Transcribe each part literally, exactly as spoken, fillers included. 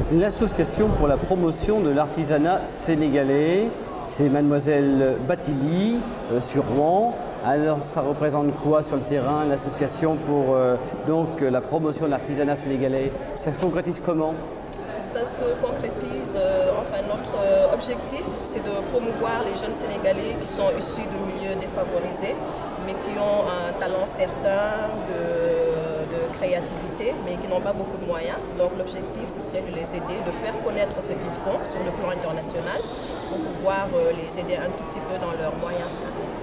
L'association pour la promotion de l'artisanat sénégalais, c'est Mademoiselle Batili euh, sur Rouen. Alors ça représente quoi sur le terrain, l'association pour euh, donc, la promotion de l'artisanat sénégalais? Ça se concrétise comment? Ça se concrétise, euh, enfin notre euh, objectif c'est de promouvoir les jeunes Sénégalais qui sont issus de milieux défavorisés mais qui ont un talent certain de, de créativité mais qui n'ont pas beaucoup de moyens. Donc l'objectif ce serait de les aider, de faire connaître ce qu'ils font sur le plan international pour pouvoir euh, les aider un tout petit peu dans leurs moyens.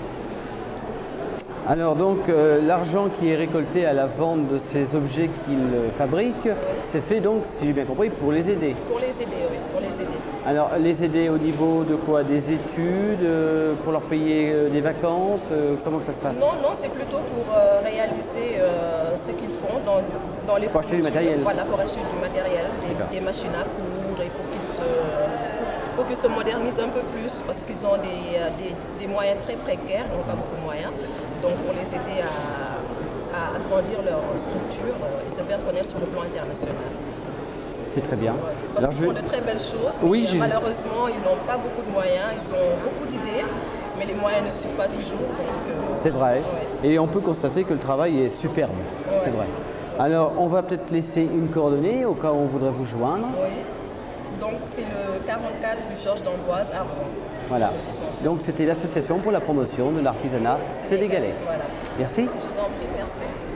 Alors donc euh, l'argent qui est récolté à la vente de ces objets qu'ils euh, fabriquent, oui. C'est fait donc, si j'ai bien compris, pour les aider. Pour les aider, oui, pour les aider. Alors les aider au niveau de quoi? Des études, euh, pour leur payer euh, des vacances, euh, comment que ça se passe? Non, non, c'est plutôt pour euh, réaliser euh, ce qu'ils font dans, dans les Pour acheter du matériel. Voilà, pour acheter du matériel, des, des machines à coudre et pour qu'ils se, pour qu'ils se modernisent un peu plus parce qu'ils ont des, des, des moyens très précaires, ils n'ont pas beaucoup de moyens. Donc pour les aider à, à agrandir leur structure et se faire connaître sur le plan international. C'est très bien. Parce qu'ils font de très belles choses, mais oui, malheureusement ils n'ont pas beaucoup de moyens, ils ont beaucoup d'idées, mais les moyens ne suivent pas toujours. Euh, c'est vrai. Ouais. Et on peut constater que le travail est superbe, ouais. C'est vrai. Alors on va peut-être laisser une coordonnée au cas où on voudrait vous joindre. Oui. Donc c'est le quarante-quatre rue Georges d'Amboise à Rouen. Voilà. Donc c'était l'association pour la promotion de l'artisanat sénégalais. Voilà. Merci. Je vous en prie, merci.